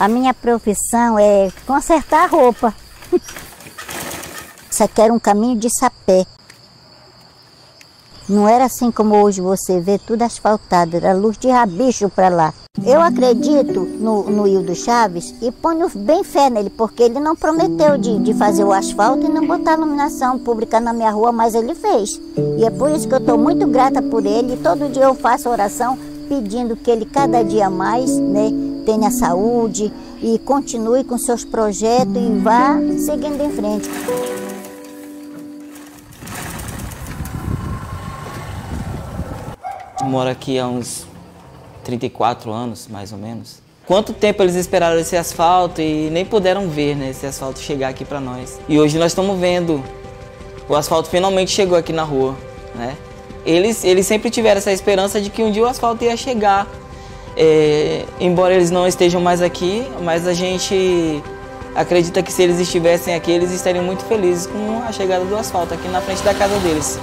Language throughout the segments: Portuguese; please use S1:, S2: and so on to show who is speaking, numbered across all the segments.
S1: A minha profissão é consertar roupa. Isso aqui era um caminho de sapé. Não era assim como hoje você vê tudo asfaltado, era luz de rabicho para lá. Eu acredito no Hildo Chaves e ponho bem fé nele, porque ele não prometeu de fazer o asfalto e não botar iluminação pública na minha rua, mas ele fez. E é por isso que eu estou muito grata por ele. Todo dia eu faço oração pedindo que ele cada dia mais, né, tenha saúde e continue com seus projetos e vá seguindo em frente.
S2: Moro aqui há uns 34 anos, mais ou menos. Quanto tempo eles esperaram esse asfalto e nem puderam ver, né, esse asfalto chegar aqui para nós. E hoje nós estamos vendo, o asfalto finalmente chegou aqui na rua, né? Eles sempre tiveram essa esperança de que um dia o asfalto ia chegar. Embora eles não estejam mais aqui, mas a gente acredita que se eles estivessem aqui, eles estariam muito felizes com a chegada do asfalto aqui na frente da casa deles.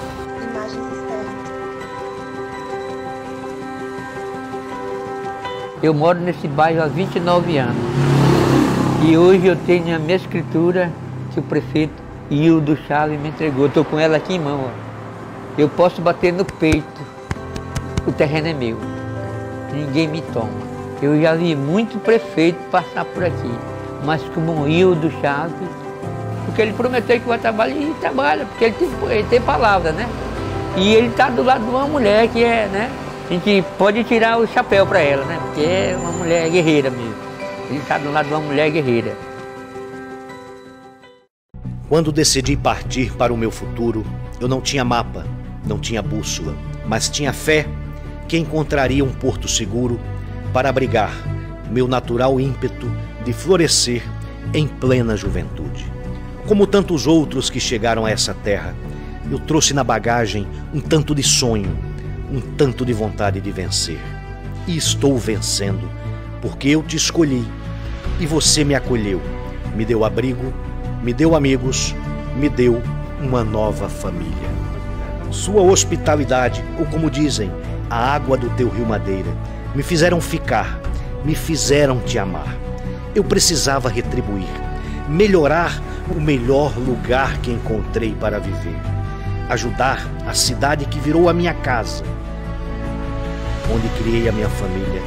S3: Eu moro nesse bairro há 29 anos e hoje eu tenho a minha escritura que o prefeito Hildo Chaves me entregou. Estou com ela aqui em mão. Ó. Eu posso bater no peito, o terreno é meu, ninguém me toma. Eu já vi muito prefeito passar por aqui, mas como o Hildo Chaves, porque ele prometeu que vai trabalhar e trabalha, porque ele tem palavra, né? E ele está do lado de uma mulher que é, né? A gente pode tirar o chapéu para ela, né? Porque é uma mulher guerreira mesmo. Ele está do lado de uma mulher guerreira.
S4: Quando decidi partir para o meu futuro, eu não tinha mapa, não tinha bússola, mas tinha fé que encontraria um porto seguro para abrigar meu natural ímpeto de florescer em plena juventude. Como tantos outros que chegaram a essa terra, eu trouxe na bagagem um tanto de sonho, um tanto de vontade de vencer. E estou vencendo, porque eu te escolhi e você me acolheu, me deu abrigo, me deu amigos, me deu uma nova família. Sua hospitalidade, ou como dizem, a água do teu rio Madeira, me fizeram ficar, me fizeram te amar. Eu precisava retribuir, melhorar o melhor lugar que encontrei para viver, ajudar a cidade que virou a minha casa, onde criei a minha família,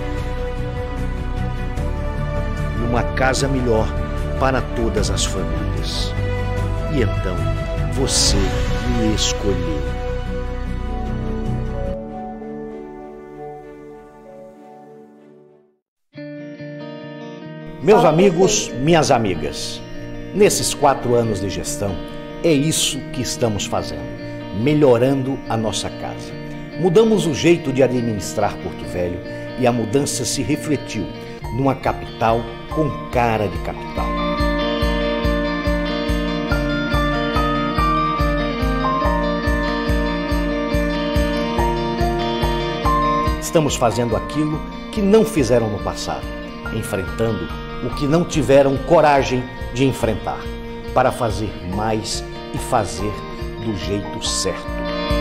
S4: numa casa melhor para todas as famílias. E então você me escolheu. Meus amigos, minhas amigas, nesses 4 anos de gestão, é isso que estamos fazendo, melhorando a nossa casa. Mudamos o jeito de administrar Porto Velho e a mudança se refletiu numa capital com cara de capital. Estamos fazendo aquilo que não fizeram no passado, enfrentando o que não tiveram coragem de enfrentar, para fazer mais e fazer do jeito certo.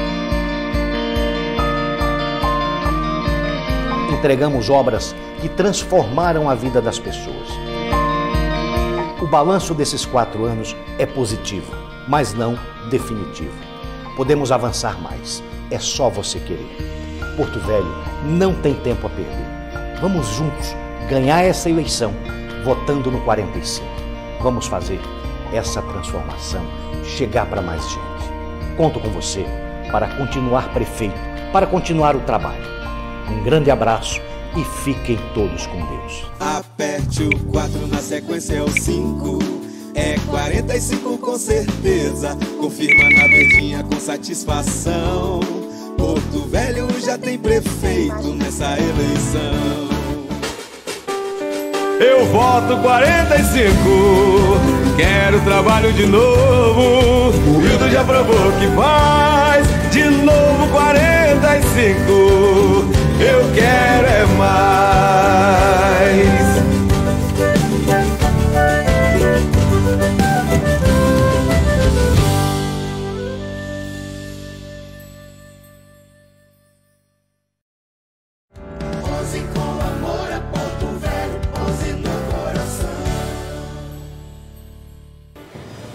S4: Entregamos obras que transformaram a vida das pessoas. O balanço desses 4 anos é positivo, mas não definitivo. Podemos avançar mais, é só você querer. Porto Velho não tem tempo a perder. Vamos juntos ganhar essa eleição, votando no 45. Vamos fazer essa transformação chegar para mais gente. Conto com você para continuar prefeito, para continuar o trabalho. Um grande abraço e fiquem todos com Deus.
S5: Aperte o 4, na sequência é o 5. É 45 com certeza. Confirma na verdinha com satisfação. Porto Velho já tem prefeito nessa eleição. Eu voto 45. Quero trabalho de novo. O Hildo já provou que faz. De novo 45. Eu quero é mais.
S6: Pose com amor a Porto Velho, pose no coração.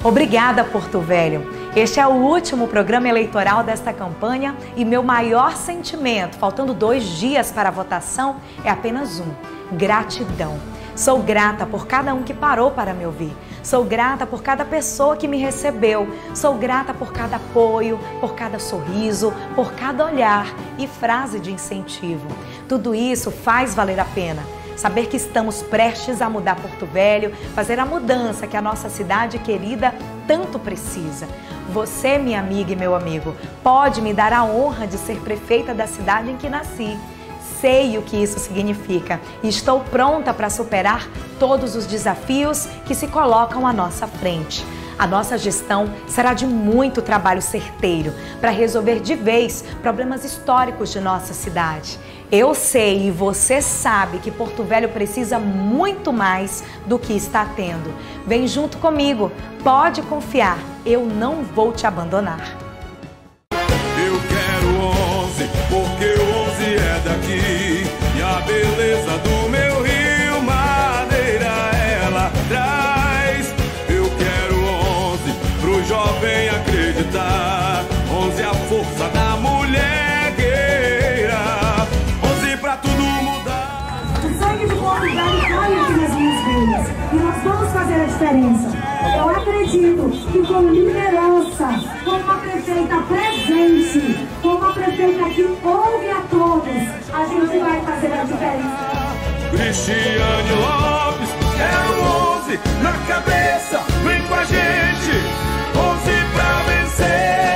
S6: Obrigada, Porto Velho. Este é o último programa eleitoral desta campanha e meu maior sentimento, faltando 2 dias para a votação, é apenas um: gratidão. Sou grata por cada um que parou para me ouvir. Sou grata por cada pessoa que me recebeu. Sou grata por cada apoio, por cada sorriso, por cada olhar e frase de incentivo. Tudo isso faz valer a pena. Saber que estamos prestes a mudar Porto Velho, fazer a mudança que a nossa cidade querida tanto precisa. Você, minha amiga e meu amigo, pode me dar a honra de ser prefeita da cidade em que nasci. Sei o que isso significa e estou pronta para superar todos os desafios que se colocam à nossa frente. A nossa gestão será de muito trabalho certeiro para resolver de vez problemas históricos de nossa cidade. Eu sei e você sabe que Porto Velho precisa muito mais do que está tendo. Vem junto comigo, pode confiar, eu não vou te abandonar.
S5: Eu quero 11, porque 11 é daqui. E a beleza do meu Rio Madeira ela traz. Eu quero 11, pro jovem acreditar. 11 a força da mulher guerreira. 11 pra tudo mudar.
S7: O sangue do Porto Velho corre aqui nas minhas veias. E nós vamos fazer a diferença. Eu acredito que com liderança, com uma prefeita presente, com uma prefeita que ouve a todos, a gente vai fazer a diferença.
S5: Cristiane Lopes é o 11 na cabeça, vem com a gente, 11 pra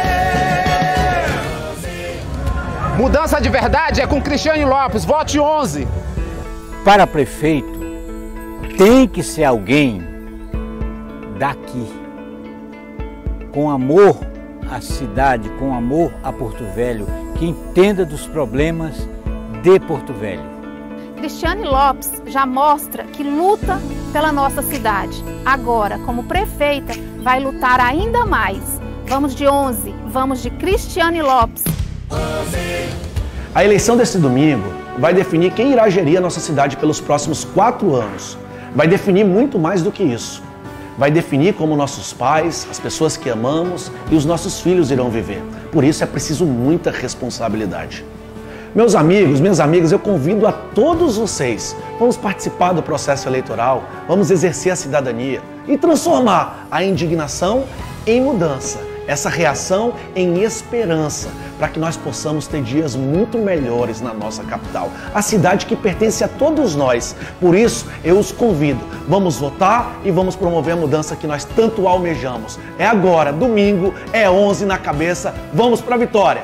S5: vencer.
S8: Mudança de verdade é com Cristiane Lopes, vote 11.
S9: Para prefeito, tem que ser alguém daqui, com amor à cidade, com amor a Porto Velho, que entenda dos problemas de Porto Velho.
S10: Cristiane Lopes já mostra que luta pela nossa cidade. Agora, como prefeita, vai lutar ainda mais. Vamos de 11, vamos de Cristiane Lopes.
S11: A eleição deste domingo vai definir quem irá gerir a nossa cidade pelos próximos 4 anos. Vai definir muito mais do que isso. Vai definir como nossos pais, as pessoas que amamos e os nossos filhos irão viver. Por isso é preciso muita responsabilidade. Meus amigos, minhas amigas, eu convido a todos vocês. Vamos participar do processo eleitoral, vamos exercer a cidadania e transformar a indignação em mudança, essa reação em esperança, para que nós possamos ter dias muito melhores na nossa capital, a cidade que pertence a todos nós. Por isso, eu os convido, vamos votar e vamos promover a mudança que nós tanto almejamos. É agora, domingo, é 11 na cabeça, vamos para a vitória!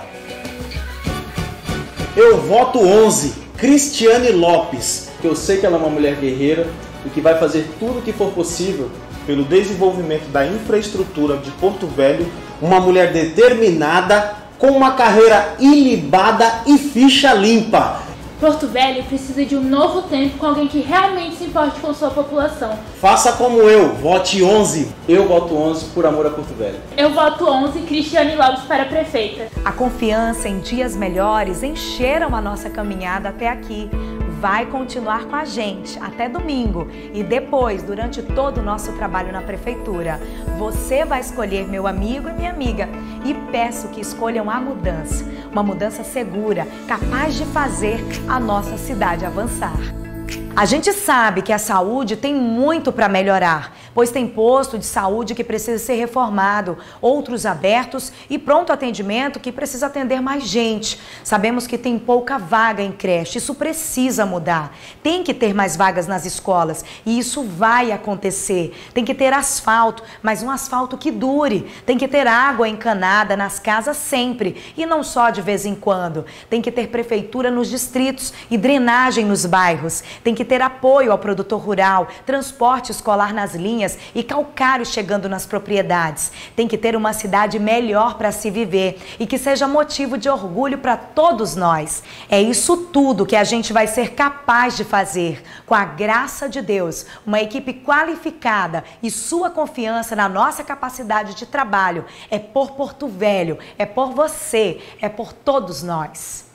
S12: Eu voto 11, Cristiane Lopes, que eu sei que ela é uma mulher guerreira e que vai fazer tudo o que for possível pelo desenvolvimento da infraestrutura de Porto Velho, uma mulher determinada, com uma carreira ilibada e ficha limpa.
S13: Porto Velho precisa de um novo tempo com alguém que realmente se importe com sua população.
S12: Faça como eu, vote 11. Eu voto 11 por amor a Porto Velho.
S13: Eu voto 11, Cristiane Lopes para prefeita.
S6: A confiança em dias melhores encheram a nossa caminhada até aqui. Vai continuar com a gente até domingo e depois, durante todo o nosso trabalho na prefeitura. Você vai escolher meu amigo e minha amiga e peço que escolham a mudança. Uma mudança segura, capaz de fazer a nossa cidade avançar. A gente sabe que a saúde tem muito para melhorar, pois tem posto de saúde que precisa ser reformado, outros abertos e pronto atendimento que precisa atender mais gente. Sabemos que tem pouca vaga em creche, isso precisa mudar. Tem que ter mais vagas nas escolas e isso vai acontecer. Tem que ter asfalto, mas um asfalto que dure. Tem que ter água encanada nas casas sempre e não só de vez em quando. Tem que ter prefeitura nos distritos e drenagem nos bairros. Tem que ter apoio ao produtor rural, transporte escolar nas linhas e calcário chegando nas propriedades. Tem que ter uma cidade melhor para se viver e que seja motivo de orgulho para todos nós. É isso tudo que a gente vai ser capaz de fazer, com a graça de Deus, uma equipe qualificada e sua confiança na nossa capacidade de trabalho. É por Porto Velho, é por você, é por todos nós.